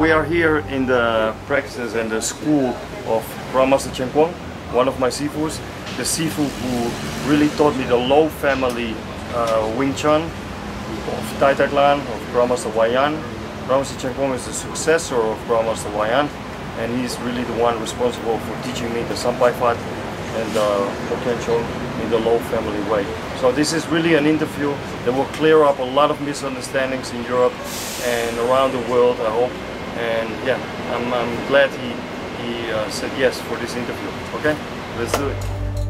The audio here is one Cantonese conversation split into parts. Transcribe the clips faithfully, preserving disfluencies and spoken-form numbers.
we are here in the practice and the school of Grandmaster Cheng Kwong, one of my Sifus, the Sifu who really taught me the Low family uh, Wing Chun of Tai Tai Clan, of Grandmaster Yan. Grandmaster Cheng Kwong is the successor of Grandmaster Yan, and he's really the one responsible for teaching me the Sampai Fat and the potential in the Low family way. So this is really an interview that will clear up a lot of misunderstandings in Europe and around the world, I hope. And yeah, I'm, I'm glad he, he uh, said yes for this interview. Okay, let's do it.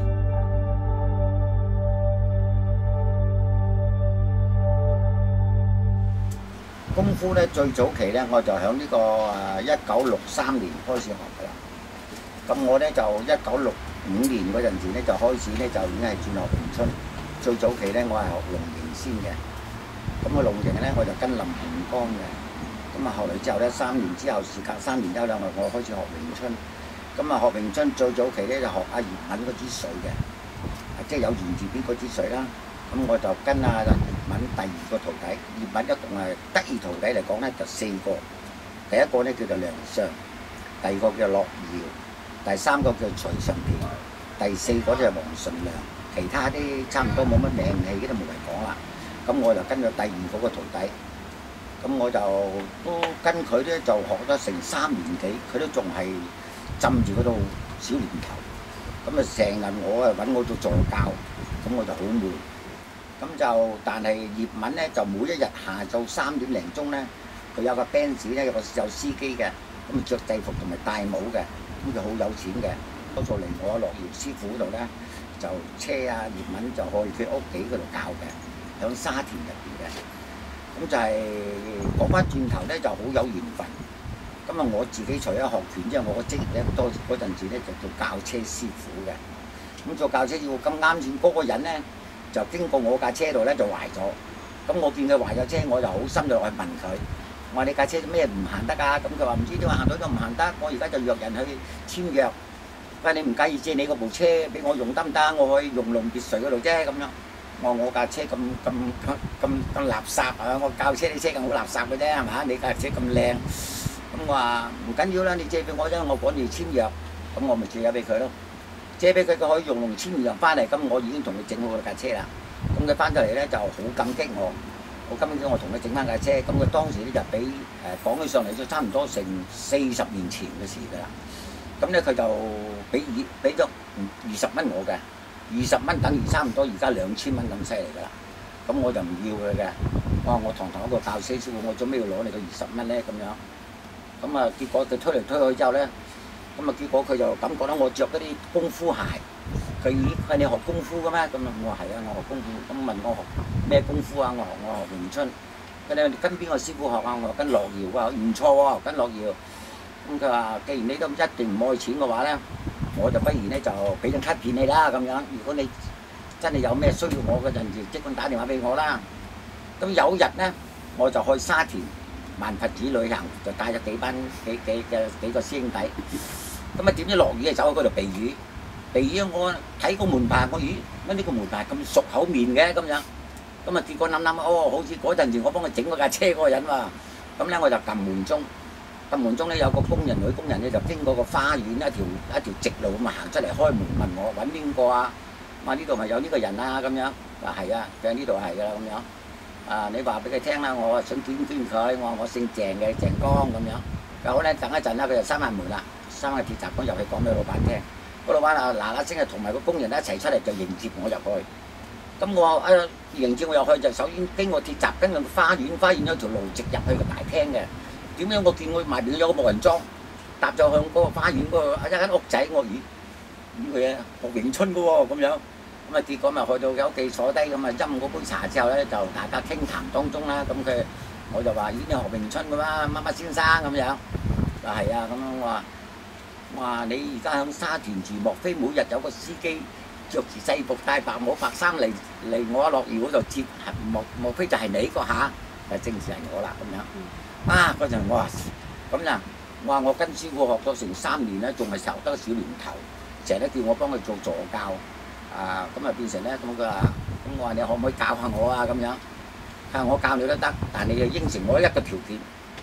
功夫咧最早期咧，我就喺呢個誒一九六三年開始學㗎啦。咁我咧就一九六五年嗰陣時咧就開始咧就已經係轉學詠春。最早期咧我係學龍形先嘅，咁個龍形咧我就跟林鴻江嘅。咁啊後來之後咧三年之後，時隔三年之後咧我開始學詠春。咁啊學詠春最早期咧就學阿葉問嗰支水嘅，即係有言字邊嗰支水啦。咁我就跟阿葉問第二個徒弟，葉問一共係得意徒弟嚟講咧就四個。第一個咧叫做梁相，第二個叫樂堯，第三個叫徐順田，第四個就係黃順良。其他啲差唔多冇乜名氣，都冇人講啦。咁我就跟咗第二嗰個徒弟，咁我就都跟佢咧就學咗成三年幾，佢都仲係浸住嗰度小年頭。咁啊成日我啊揾我做助教，咁我就好悶。咁就但係葉問咧就每一日下晝三點零鐘咧，佢有個 band 咧有個有司機嘅，咁啊著制服同埋戴帽嘅，咁就好有錢嘅。多數嚟我樂堯師傅嗰度咧。就車啊葉問就去佢屋企嗰度教嘅，喺沙田入邊嘅。咁就係講翻轉頭咧，就好有緣分。咁啊，我自己除咗學拳之後，我個職業咧多嗰陣時咧就做教車師傅嘅。咁做教車師傅咁啱先嗰個人咧，就經過我架車度咧就壞咗。咁我見佢壞咗車，我就好心就落去問佢，我話你架車咩唔行得啊？咁佢話唔知點解行到都唔行得，我而家就約人去簽約。喂，你唔介意借你嗰部車俾我用得唔得？我可以用龍別墅嗰度啫咁樣。我我架車咁咁咁咁垃圾啊！我教車啲車咁好垃圾嘅啫，係嘛？你架車咁靚，咁我話唔緊要啦，你借俾我啫，我趕住簽約，咁我咪借咗俾佢咯。借俾佢，佢可以用龍簽約翻嚟，咁我已經同佢整好架車啦。咁佢翻到嚟咧就好感激我，好感激我同佢整翻架車。咁佢當時咧就俾誒講起上嚟，就差唔多成四十年前嘅事㗎啦。咁咧佢就俾二俾咗二十蚊我嘅，二十蚊等於差唔多而家兩千蚊咁犀利㗎啦。咁我就唔要佢嘅，我話我堂堂一個教師師傅，我做咩要攞你個二十蚊咧咁樣？咁啊結果佢推嚟推去之後咧，咁啊結果佢就感覺到我着嗰啲功夫鞋，佢話你學功夫嘅咩？咁啊我話係啊，我學功夫。咁問我學咩功夫啊？我學我學詠春。佢哋跟邊個師傅學啊？我話跟樂堯啊，唔錯喎，跟樂堯。咁佢話：既然你都一定唔愛錢嘅話咧，我就不如咧就俾張卡片你啦咁樣。如果你真係有咩需要我嗰陣時，即管打電話俾我啦。咁有日咧，我就去沙田萬佛寺旅行，就帶咗幾班幾幾嘅幾個師兄弟。咁啊點知落雨啊，走喺嗰度避雨。避雨我睇個門牌，我咦乜呢個門牌咁熟口面嘅咁樣。咁啊結果諗諗，哦，好似嗰陣時我幫佢整嗰架車嗰個人喎。咁咧我就撳門鐘。咁門中咧有個工人女工人咧就經過個花園一條一條直路咁啊行出嚟開門問我揾邊個啊？話呢度咪有呢個人啊咁樣，話係啊，佢喺呢度係㗎啦咁樣。啊你話俾佢聽啦，我想見見佢，我話我姓鄭嘅鄭江咁樣。咁好咧，等一陣啦，佢就閂埋門啦，閂埋鐵閘咁入去講俾老闆聽。個老闆啊嗱嗱聲啊同埋個工人一齊出嚟就迎接我入去。咁我話啊迎接我入去就首先經過鐵閘，跟住花園，花園有條路直入去個大廳嘅。點樣我見佢埋邊有個木人樁，搭咗向嗰個花園嗰個一間屋仔，我咦咁佢學詠春嘅喎咁樣，咁啊結果咪去到有屋企坐低咁啊飲嗰杯茶之後咧，就大家傾談當中啦，咁佢我就話已經學詠春嘅嘛，乜乜先生咁樣，話係啊咁樣我話我話你而家喺沙田住，莫非每日有個司機着住制服戴白帽白衫嚟嚟我樂堯嗰度接，莫莫非就係你個下？就正是係我啦咁樣。啊！嗰陣我話咁呀，我話我跟師傅學咗成三年咧，仲係受得小年頭，成日都叫我幫佢做助教，啊咁啊變成咧咁佢話，咁我話你可唔可以教下我啊咁樣？佢話我教你都得，但係你要應承我一個條件，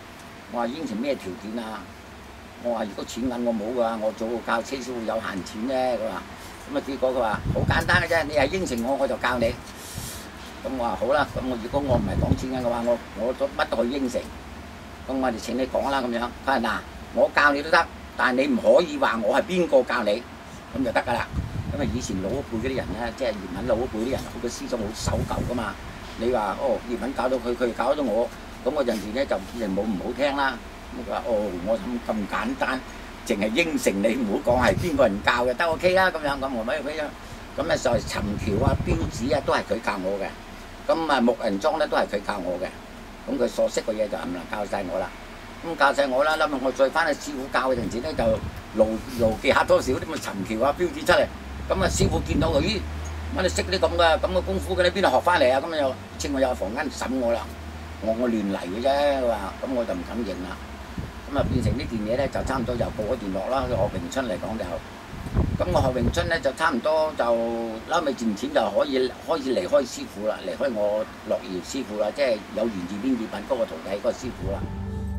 我話應承咩條件啊？我話如果錢銀我冇㗎，我做教車師傅有閒錢啫。佢話咁啊，結果佢話好簡單嘅啫，你係應承我我就教你。咁我話好啦，咁我如果我唔係講錢銀嘅話，我我都乜都可以應承。咁我哋請你講啦咁樣。佢話嗱，我教你都得，但係你唔可以話我係邊個教你，咁就得㗎啦。因為以前老一輩嗰啲人咧，即係葉問老一輩啲人，佢個思想好守舊㗎嘛。你話哦，葉問教到佢，佢教咗我，咁嗰陣時咧就變成冇唔好聽啦。咁佢話哦，我咁咁簡單，淨係應承你，唔好講係邊個人教嘅，得 OK 啦咁樣。咁我咪佢咁咧就係尋橋啊、標指啊，都係佢教我嘅。咁啊木人樁咧都係佢教我嘅。咁佢所識嘅嘢就唔能教晒我啦。咁教晒我啦，諗我再翻去師傅教嘅陣時咧，就勞勞技下多少啲咁嘅尋橋啊、標指出嚟。咁啊師傅見到佢，咦，乜你識啲咁嘅咁嘅功夫嘅？你邊度學翻嚟啊？咁又請我入房間審我啦。我我亂嚟嘅啫，佢話咁我就唔敢認啦。咁啊變成呢件嘢咧，就差唔多又告一段落啦。學詠春嚟講就，咁我學詠春咧就差唔多就撈尾漸漸就可以開始離開師傅啦，離開我樂堯師傅啦，即係有源自邊葉問嗰個徒弟嗰個師傅啦。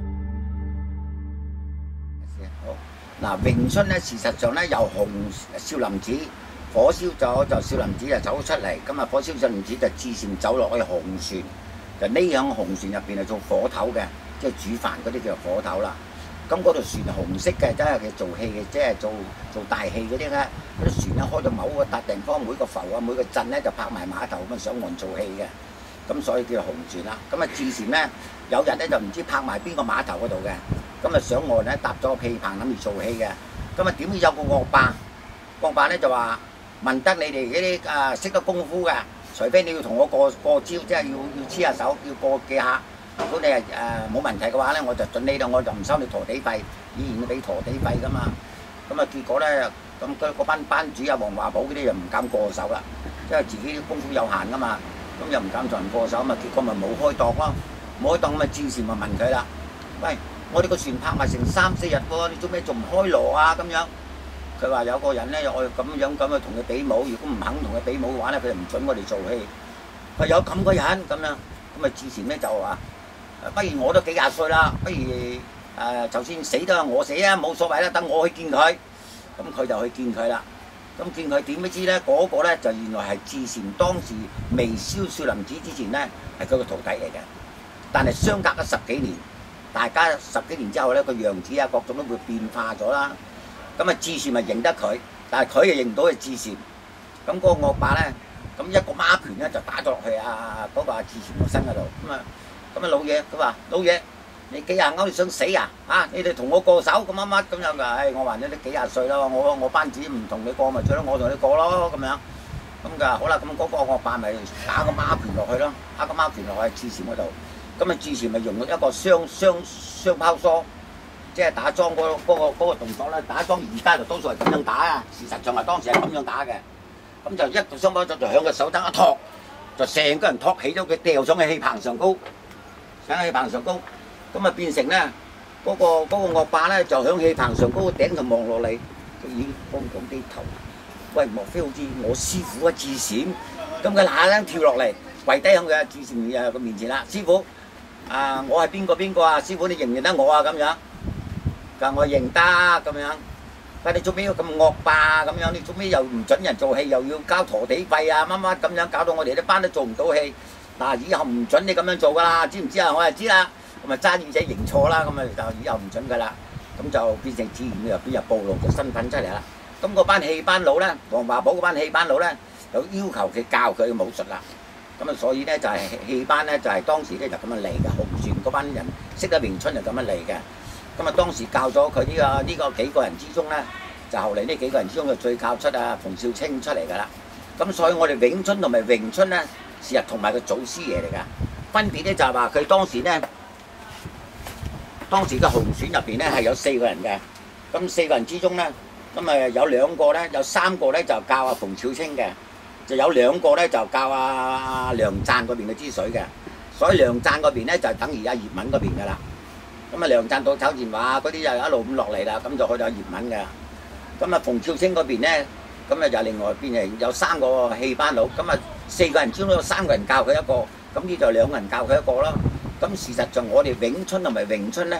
好嗱，詠春咧事實上咧由紅少林寺火燒咗就少林寺就走出嚟，咁啊火燒少林寺就自禪走落去紅船，就匿響紅船入邊係做火頭嘅。即係煮飯嗰啲叫火頭啦，咁嗰條船係紅色嘅，真係佢做戲嘅，即係做做大戲嗰啲咧。嗰啲船咧開到某個笪地方，每個浮啊每個鎮咧就泊埋碼頭咁啊上岸做戲嘅，咁所以叫紅船啦。咁啊自禪咧有日咧就唔知泊埋邊個碼頭嗰度嘅，咁啊上岸咧搭咗個屁棚諗住做戲嘅，咁啊點知有個惡霸，惡霸咧就話問得你哋嗰啲啊識得功夫嘅，除非你要同我過過招，即係要要黐下手，要過幾下。如果你係誒冇問題嘅話咧，我就準你啦，我就唔收你陀地費，以前要俾陀地費噶嘛。咁啊結果咧，咁嗰嗰班班主啊、黃華寶嗰啲又唔敢過手啦，因為自己啲功夫有限噶嘛，咁又唔敢同人過手，咁啊結果咪冇開檔咯，冇開檔咁啊戰士咪問佢啦，喂，我哋個船泊埋成三四日喎，你做咩仲唔開鑼啊？咁樣，佢話有個人咧，我咁樣咁啊同佢比武，如果唔肯同佢比武嘅話咧，佢就唔準我哋做戲。佢有咁個人咁樣，咁啊戰士咧就話。不如我都幾廿歲啦，不如誒、呃、就算死都係我死啊，冇所謂啦，等我去見佢。咁佢就去見佢啦。咁見佢點不知咧？嗰、那個咧就原來係自禪當時未燒少林寺之前咧，係佢個徒弟嚟嘅。但係相隔咗十幾年，大家十幾年之後咧，個樣子啊各種都會變化咗啦。咁啊自禪咪認得佢，但係佢又認唔到係自禪。咁嗰個惡霸咧，咁一個孖拳咧就打咗落去啊嗰、那個阿自禪個身嗰度。咁啊〜咁啊老嘢，佢話老嘢，你幾廿歐你想死啊？啊，你哋同我過手咁乜乜咁樣㗎？唉，我話你都幾廿歲啦，我我班子唔同你過咪最多我同你過咯咁樣。咁㗎好啦，咁嗰個惡霸咪打個孖拳落去咯，打個孖拳落去自禪嗰度。咁啊自禪咪用咗一個雙雙雙拋梭，即係打樁嗰嗰個嗰個動作咧。打樁而家就多數係咁樣打啊，事實上係當時係咁樣打嘅。咁就一個雙拋梭就響個手踭一托，就成個人托起咗佢，掉上去氣棚上高。喺氣棚上高，咁啊變成咧嗰、那個嗰、那個惡霸咧就響氣棚上高個頂就望落嚟，佢已經幫講啲頭，喂，莫非好似我師傅啊自禪？咁佢嗱聲跳落嚟，跪低響佢自禪誒個面前啦，師傅，啊我係邊個邊個啊？師傅你認唔認得我啊？咁樣，佢話我認得咁樣，佢你做咩要咁惡霸咁樣？你做咩又唔準人做戲，又要交陀地費啊？乜乜咁樣，搞到我哋啲班都做唔到戲。嗱，以後唔準你咁樣做噶啦，知唔知啊？我就知啦，咁咪揸耳仔認錯啦，咁咪就以後唔準噶啦，咁就變成自然又變入暴露個身份出嚟啦。咁嗰班戲班佬咧，黃華寶嗰班戲班佬咧，就要求佢教佢武術啦。咁啊，所以咧就係戲班咧就係當時咧就咁樣嚟嘅，紅船嗰班人識得詠春就咁樣嚟嘅。咁啊，當時教咗佢呢個呢、呢個幾個人之中咧，就後嚟呢幾個人之中就最教出啊馮少清出嚟噶啦。咁所以我哋詠春同埋詠春咧。事實同埋個祖師爺嚟㗎，分別咧就係話佢當時咧，當時嘅紅船入邊咧係有四個人嘅，咁四個人之中咧，咁誒有兩個咧，有三個咧就教阿馮少清嘅，就有兩個咧就教阿梁贊嗰邊嘅支水嘅，所以梁贊嗰邊咧就等於阿葉問嗰邊㗎啦。咁啊梁贊到炒電話嗰啲又一路咁落嚟啦，咁就去到葉問嘅。咁啊馮少清嗰邊咧。咁啊就另外變成有三個戲班佬，咁啊四個人之中有三個人教佢一個，咁呢就兩個人教佢一個咯。咁事實上我哋詠春同埋詠春咧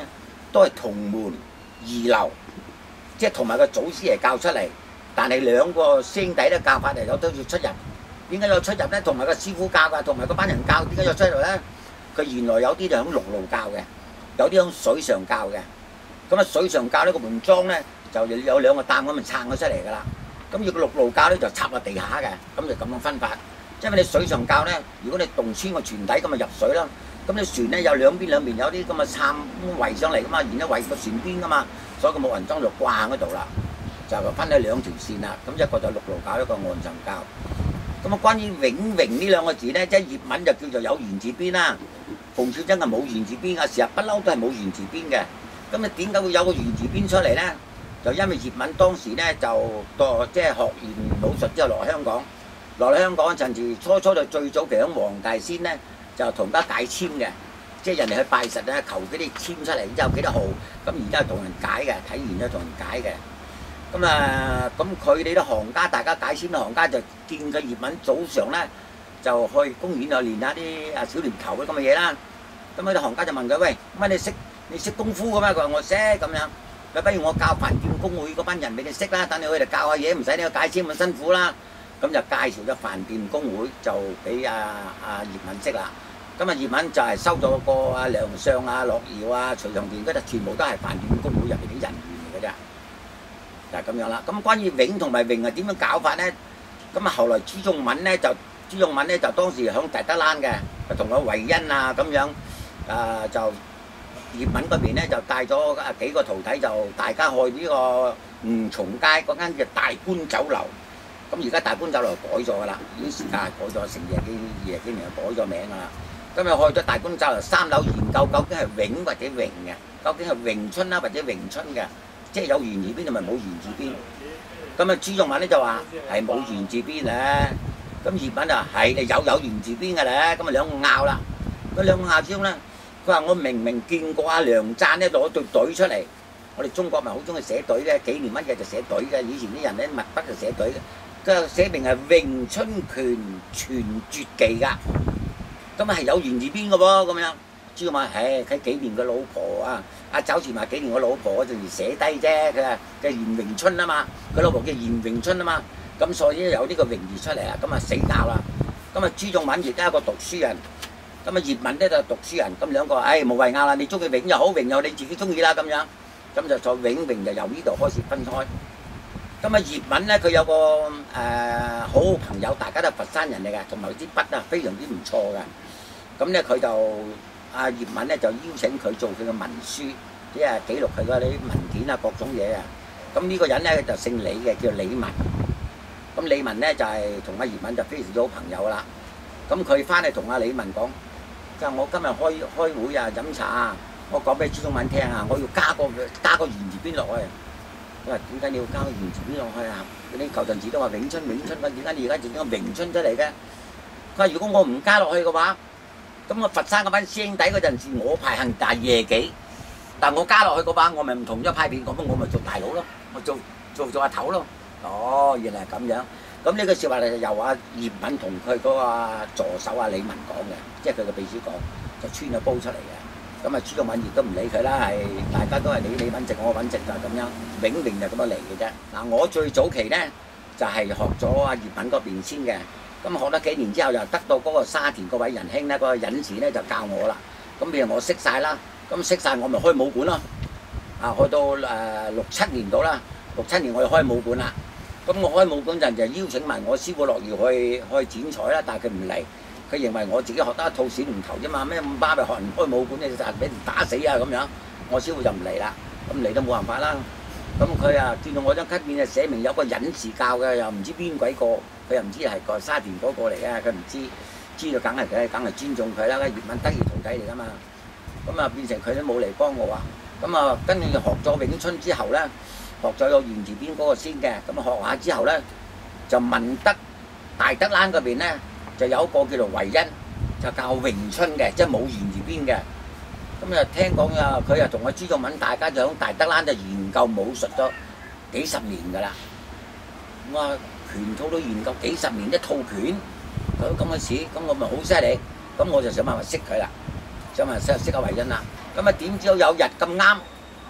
都係同門異流，即係同埋個祖師嚟教出嚟，但係兩個師兄弟咧教法嚟有都要出入。點解有出入咧？同埋個師傅教㗎，同埋嗰班人教，點解有出入咧？佢原來有啲就喺陸路教嘅，有啲喺水上教嘅。咁啊水上教呢個門樁咧就有兩個擔咁就撐咗出嚟㗎啦。咁如果陸路教咧就插落地下嘅，咁就咁樣分法。因為你水上教咧，如果你洞穿個船底咁啊入水啦，咁你船咧有兩邊兩邊有啲咁嘅撐圍上嚟㗎嘛，然後圍個船邊㗎嘛，所以個木人樁就掛喺嗰度啦，就分咗兩條線啦。咁一個就陸路教，一個岸上教。咁啊，關於永榮呢兩個字咧，即係葉文就叫做有言字邊啦。馮小珍係冇言字邊嘅，成日不嬲都係冇言字邊嘅。咁啊，點解會有個言字邊出嚟咧？就因為葉文當時咧就讀即係學完武術之後落香港，落嚟香港嗰陣時，初初就最早期響黃大仙咧就同家解簽嘅，即係人哋去拜實咧求嗰啲簽出嚟，然之後幾多號，咁而家係同人解嘅，睇完咗同人解嘅。咁啊，咁佢哋啲行家，大家解簽嘅行家就見佢葉問早上咧就去公園度練下啲啊小連球嗰啲咁嘅嘢啦。咁佢啲行家就問佢：喂，乜你識你識功夫嘅咩？佢話我識咁樣。佢不如我教飯店工會嗰班人俾你識啦，等你去度教下嘢，唔使你去解簽咁辛苦啦。咁就介紹咗飯店工會就俾阿阿葉問識啦。咁啊葉問就係收咗個阿梁相啊、樂堯啊、徐長田嗰啲，全部都係飯店工會入邊啲人員嚟嘅啫。就係咁樣啦。咁關於永同埋榮係點樣搞法咧？咁啊後來朱仲敏咧就朱仲敏咧就當時響大德蘭嘅，就同阿維恩啊咁樣啊就葉問嗰邊咧就帶咗啊幾個徒弟，就大家去呢個吳松街嗰間叫大觀酒樓。咁而家大觀酒樓改咗㗎啦，已經時間改咗成廿幾廿幾年就改咗名㗎啦。咁又去咗大觀酒樓三樓研究究竟係永或者榮嘅，究竟係榮春啦或者榮春嘅。即係有言字邊同埋冇言字邊，咁啊朱仲敏咧就話係冇言字邊咧，咁葉問就係有有言字邊嘅咧，咁啊兩個拗啦，嗰兩個拗之中咧，佢話我明明見過阿梁贊咧攞對隊出嚟，我哋中國咪好中意寫隊嘅，紀念乜嘢就寫隊嘅，以前啲人咧墨筆就寫隊嘅，佢寫明係詠春拳傳絕技㗎，咁啊係有言字邊嘅喎，咁樣。朱仲敏唉，佢紀念佢老婆啊，阿酒前話紀念我老婆嗰陣時寫低啫，佢話嘅嚴詠春啊嘛，佢老婆叫嚴詠春啊嘛，咁所以有呢個榮字出嚟啊，咁啊死拗啦，咁啊朱仲敏而家一個讀書人，咁啊葉問咧就讀書人，咁兩個唉無謂拗啦，你中意永又好，榮又好，你自己中意啦咁樣，咁就再永榮就由呢度開始分開。咁啊葉問咧佢有個誒、呃、好好朋友，大家都係佛山人嚟嘅，同埋啲筆啊非常之唔錯嘅，咁咧佢就。阿葉問咧就邀請佢做佢嘅文書，即係記錄佢嗰啲文件啊各種嘢啊。咁呢個人咧就姓李嘅，叫李文。咁李文咧就係同阿葉問就非常之好朋友啦。咁佢翻嚟同阿李文講，就我今日開開會啊飲茶啊，我講俾朱仲敏聽啊，我要加個加個言字邊落去。佢話點解你要加個言字邊落去啊？你舊陣時都話詠春詠春，點解你而家整個詠春出嚟嘅？佢話如果我唔加落去嘅話，咁我佛山嗰班師兄弟嗰陣時，我排行大夜幾，但我加落去嗰班，我咪唔同咗派別，咁我咪做大佬咯，我做做做阿頭咯。哦，原來係咁樣。咁呢個説話就由阿葉問同佢嗰個助手阿李文講嘅，即係佢嘅秘書講，就穿咗煲出嚟嘅。咁啊朱仲敏亦都唔理佢啦，係大家都係你你揾食，我揾食就係咁樣，永榮就咁樣嚟嘅啫。嗱，我最早期咧就係、是、學咗阿葉問嗰邊先嘅。咁學咗幾年之後，又得到嗰個沙田嗰位仁兄咧，嗰、那個隱士咧就教我啦。咁譬如我識晒啦，咁識晒我咪開武館咯。啊，去到誒、呃、六七年度啦，六七年我就開武館啦。咁我開武館陣就邀請埋我師傅樂堯去去剪彩啦，但係佢唔嚟，佢認為我自己學得一套小龍頭啫嘛，咩咁巴閉學人開武館，你就俾人打死啊咁樣。我師傅就唔嚟啦，咁嚟都冇辦法啦。咁佢啊見到我張卡片就寫明有個隱士教嘅，又唔知邊鬼個。佢又唔知係個沙田嗰個嚟嘅，佢唔知，知道梗係佢，梗係尊重佢啦。葉問得意徒弟嚟噶嘛，咁啊變成佢都冇嚟幫我啊。咁啊跟住學咗詠春之後咧，學咗有言字邊嗰個先嘅，咁啊學下之後咧，就文德大德蘭嗰邊咧就有一個叫做維恩，就教詠春嘅，即係冇言字邊嘅。咁啊聽講啊，佢又同阿朱仲敏大家就喺大德蘭就研究武術咗幾十年㗎啦。咁啊〜拳套都研究幾十年一套拳，咁咁嘅事，咁我咪好犀利，咁我就想辦法識佢啦，想辦法識識阿維恩啦。咁啊點知有日咁啱，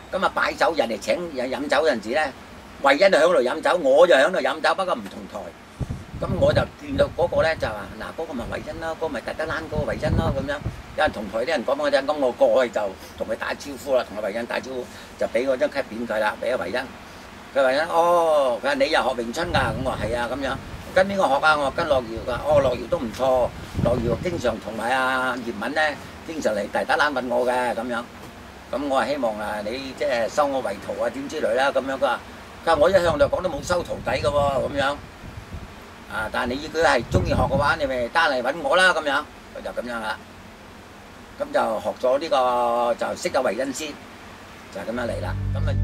咁啊擺酒，人哋請人飲酒嗰陣時咧，惠恩就喺度飲酒，我就喺度飲酒，不過唔同台。咁我就見到嗰個咧就話嗱，嗰、嗰個咪惠恩咯，嗰、嗰個咪特德蘭嗰個惠恩咯咁樣。有人同台啲人講嗰陣，咁我過去就同佢打招呼啦，同阿惠恩打招呼，就俾嗰張卡片佢啦，俾阿惠恩。佢惠恩哦，佢話你又學詠春㗎？咁我話係啊咁樣。跟邊個學啊？我話跟樂瑤㗎。哦，樂瑤都唔錯，樂瑤經常同埋阿葉敏咧，經常嚟大打冷問我嘅咁樣。咁我係希望啊，你即係收我為徒啊點之類啦咁樣。佢話，佢話我一向就講都冇收徒弟嘅喎咁樣。啊，但係你如果係中意學嘅話，你咪單嚟揾我啦咁樣。佢就咁樣啦。咁就學咗呢個就識咗惠恩先，就係咁樣嚟啦。咁啊。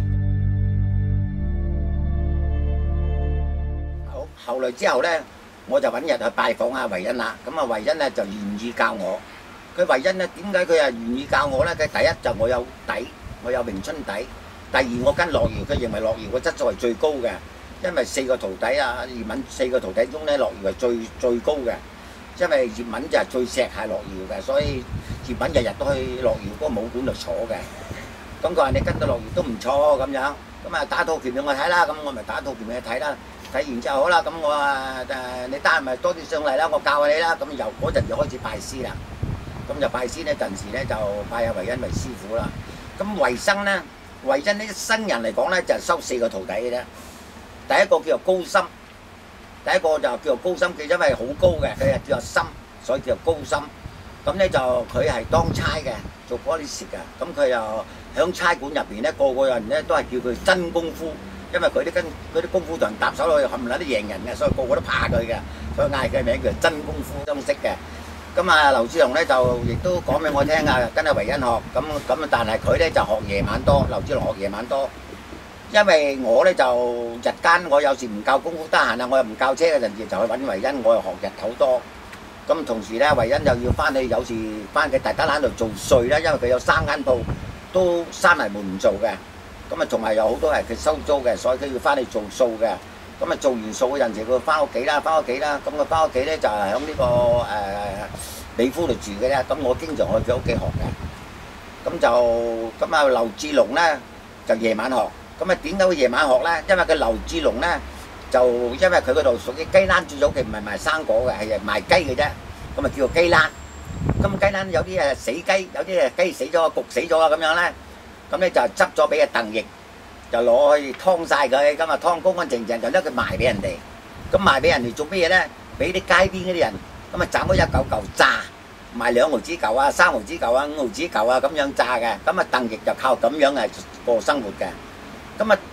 後來之後咧，我就揾日去拜訪阿惠恩啦。咁啊，惠恩咧就願意教我。佢惠恩咧點解佢係願意教我咧？佢第一就我有底，我有詠春底。第二我跟樂瑤，佢認為樂瑤個質素係最高嘅，因為四個徒弟啊，葉敏四個徒弟中咧，樂瑤係最最高嘅。因為葉敏就係最錫係樂瑤嘅，所以葉敏日日都去樂瑤嗰個武館度坐嘅。咁佢話你跟到樂瑤都唔錯咁樣。咁啊打套拳俾我睇啦，咁我咪打套拳俾佢睇啦。睇完之後好啦，咁我啊誒你單咪多啲上嚟啦，我教下你啦。咁由嗰陣就開始拜師啦。咁就拜師呢陣時咧就拜阿惠恩為師傅啦。咁惠生咧，惠恩呢一生人嚟講咧就係收四個徒弟嘅啫。第一個叫做高深，第一個就叫做高深，佢因為好高嘅，佢係叫做深，所以叫做高深。咁咧就佢係當差嘅，做 police 嘅。咁佢又響差館入邊咧，個個人咧都係叫佢真功夫。因為佢啲跟嗰啲功夫同人搭手落去，冚唪唥都贏人嘅，所以個個都怕佢嘅，所以嗌佢名叫真功夫相識嘅。咁啊，劉志龍咧就亦都講俾我聽啊，跟阿惠恩學，咁咁啊，但係佢咧就學夜晚多，劉志龍學夜晚多。因為我咧就日間我有時唔教功夫得閒啊，我又唔教車嗰陣時就去揾惠恩，我又學日頭多。咁同時咧，惠恩又要翻去有時翻去大德蘭度做稅啦，因為佢有三間鋪都閂埋門唔做嘅。咁啊，仲係有好多係佢收租嘅，所以佢要翻嚟做數嘅。咁啊，做完數嗰陣時，佢翻屋企啦，翻屋企啦。咁佢翻屋企咧就係喺呢個誒美孚度住嘅啫。咁我經常去佢屋企學嘅。咁就咁啊，劉志龍咧就夜晚學。咁啊，點解會夜晚學咧？因為佢劉志龍咧就因為佢嗰度屬於雞欄最早期，唔係賣生果嘅，係賣雞嘅啫。咁啊叫做雞欄。咁雞欄有啲誒死雞，有啲誒雞死咗、焗死咗啊咁樣咧。咁咧就執咗俾阿鄧奕，就攞去劏晒佢，咁啊劏乾乾淨淨，就將佢賣俾人哋。咁賣俾人哋做咩嘢咧？俾啲街邊嗰啲人，咁啊斬咗一嚿嚿炸，賣兩毫子嚿啊、三毫子嚿啊、五毫子嚿啊咁樣炸嘅。咁啊鄧奕就靠咁樣係過生活嘅。咁啊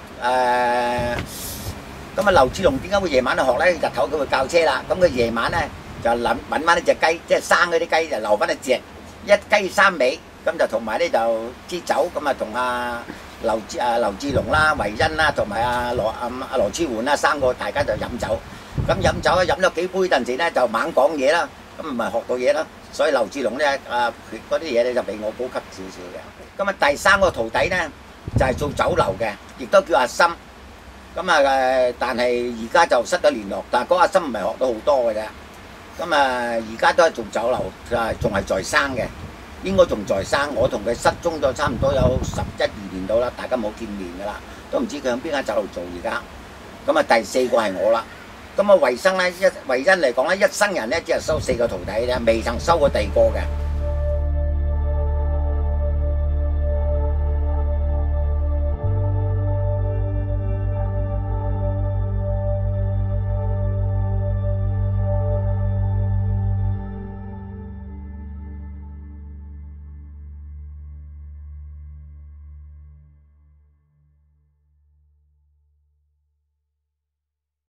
誒，咁啊劉志龍點解會夜晚去學咧？日頭佢會教車啦，咁佢夜晚咧就諗揾翻呢隻雞，即係生嗰啲雞就留翻一隻，一雞三尾。咁就同埋咧就支酒，咁啊同阿劉志啊劉志龍啦、惠恩啦，同埋阿羅阿阿羅超媛啦，三個大家就飲酒。咁飲酒咧飲咗幾杯陣時咧就猛講嘢啦，咁咪學到嘢啦。所以劉志龍咧啊嗰啲嘢咧就比我高級少少嘅。咁啊第三個徒弟咧就係、是、做酒樓嘅，亦都叫阿森。咁啊誒，但係而家就失咗聯絡，但係嗰阿森唔係學到好多嘅啫。咁啊而家都係做酒樓，啊仲係在生嘅。應該仲在生，我同佢失蹤咗差唔多有十一二年到啦，大家冇見面噶啦，都唔知佢喺邊間酒樓做而家。咁啊第四個係我啦。咁啊惠生咧一惠恩嚟講咧，一生人咧只係收四個徒弟啫，未曾收過第二個嘅。